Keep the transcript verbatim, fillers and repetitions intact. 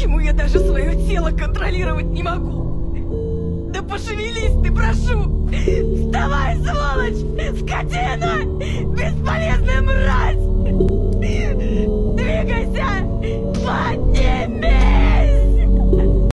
Почему я даже свое тело контролировать не могу? Да пошевелись ты, прошу! Вставай, сволочь! Скотина!